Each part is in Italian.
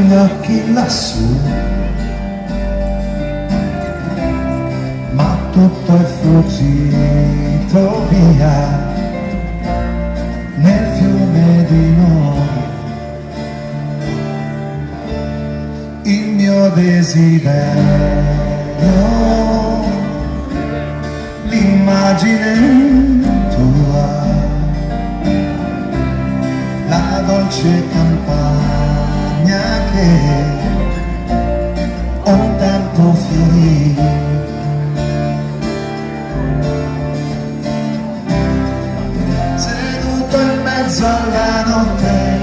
gli occhi lassù, ma tutto è fuggito via nel fiume di noi. Il mio desiderio, l'immagine tua, la dolce campagna che un tempo fiorì. Seduto in mezzo alla notte,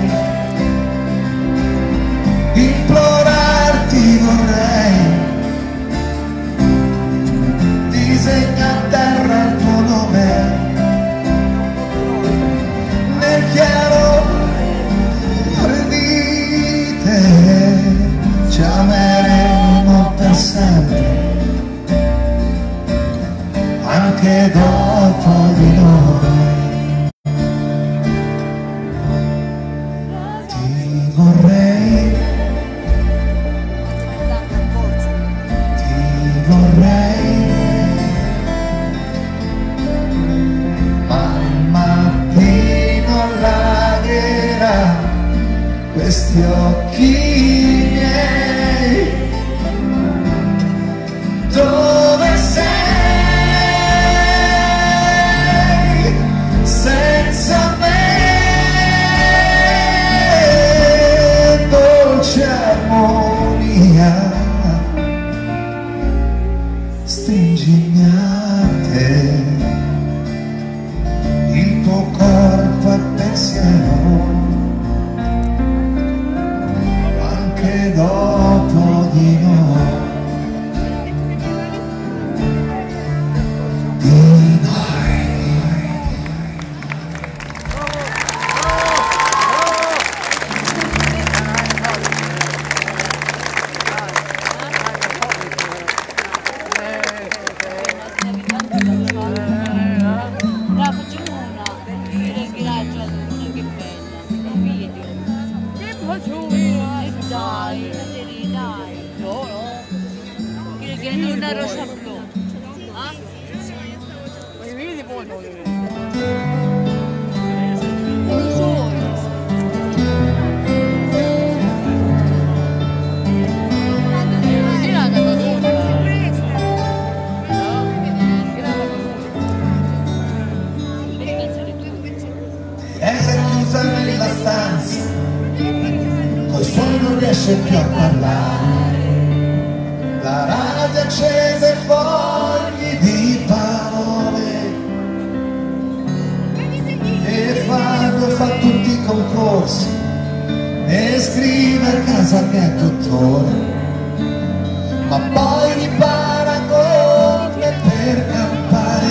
implorarti vorrei, disegna a terra il tuo nome nel chiaro di te. Ci ameremo per sempre, anche dopo di noi. Ti vorrei, ma il mattino allagherà questi occhi miei. Dove sei senza me, dolce armonia, stringimi a te, il tuo corpo è pensiero, anche dopo di noi. Una rosa blu. Uno solo. Sei chiusa nella stanza, coi suoi non riesce più a parlare, la radio accesa e fogli di parole, e fa tutti i concorsi e scrive a casa che è dottore, ma poi ripara con me per campare,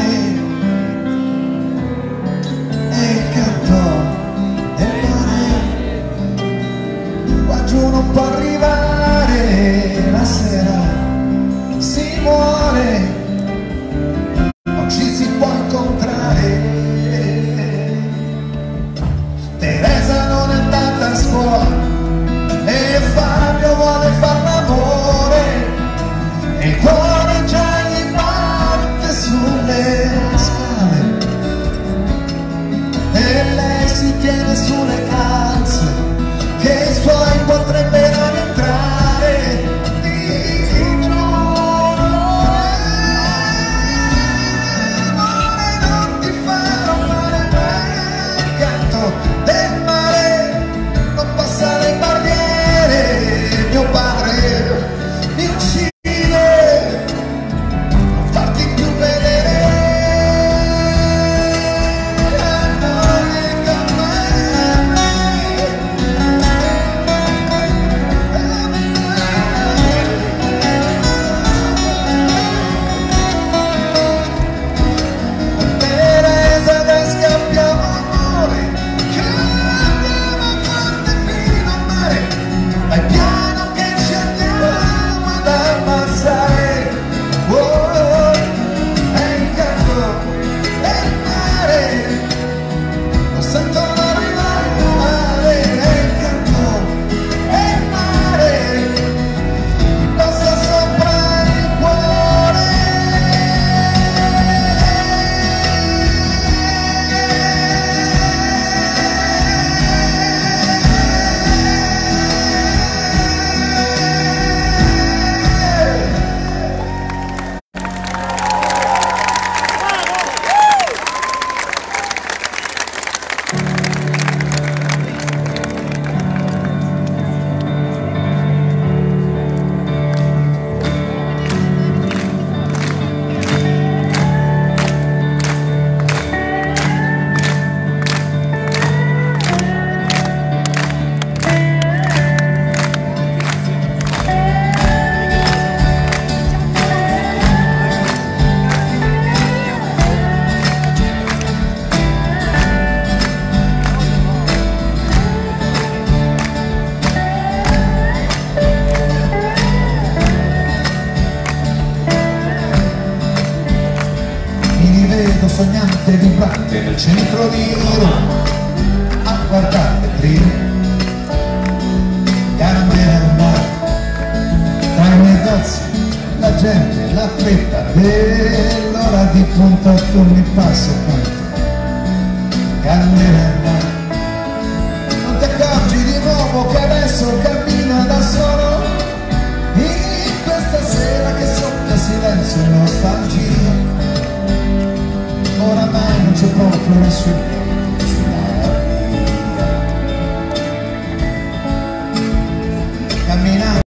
e il canto del mare qua giù non può arrivare, la sera si muore, non ci si può incontrare. Teresa non è andata a scuola e Fabio vuole far l'amore, e il cuore già gli batte sulle scale, e lei si tiene sulle calze che i suoi potrebbero entrare. Ti giuro nel centro di Roma a guardare le trine, gambe al mare, tra i negozi, la gente, la fretta dell'ora di punta, tu mi passi accanto, gambe al mare. Non ti accorgi di nuovo che adesso cammina da solo, in questa sera che soffia silenzio e nostalgia, oramai non c'è proprio nessuno